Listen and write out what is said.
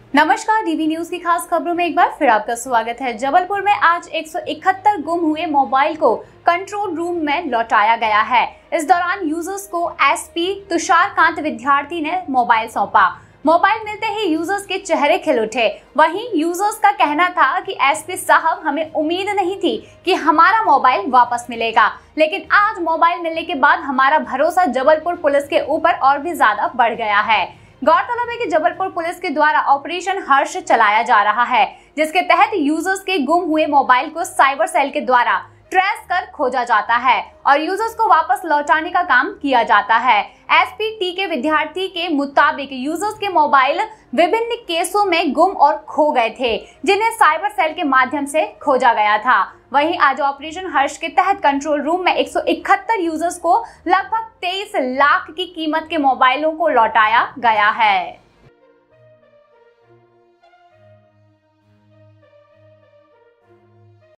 नमस्कार, DV news की खास खबरों में एक बार फिर आपका स्वागत है। जबलपुर में आज 171 गुम हुए मोबाइल को कंट्रोल रूम में लौटाया गया है। इस दौरान यूजर्स को एसपी तुषारकांत विद्यार्थी ने मोबाइल सौंपा। मोबाइल मिलते ही यूजर्स के चेहरे खिल उठे। वहीं यूजर्स का कहना था कि एसपी साहब, हमें उम्मीद नहीं थी कि हमारा मोबाइल वापस मिलेगा, लेकिन आज मोबाइल मिलने के बाद हमारा भरोसा जबलपुर पुलिस के ऊपर और भी ज्यादा बढ़ गया है। गौरतलब है कि जबलपुर पुलिस के द्वारा ऑपरेशन हर्ष चलाया जा रहा है, जिसके तहत यूजर्स के गुम हुए मोबाइल को साइबर सेल के द्वारा ट्रेस कर खोजा जाता है और यूजर्स को वापस लौटाने का काम किया जाता है। एसपी के विद्यार्थी के मुताबिक यूजर्स के मोबाइल विभिन्न केसों में गुम और खो गए थे, जिन्हें साइबर सेल के माध्यम से खोजा गया था। वहीं आज ऑपरेशन हर्ष के तहत कंट्रोल रूम में 171 यूजर्स को लगभग 23 लाख की कीमत के मोबाइलों को लौटाया गया है।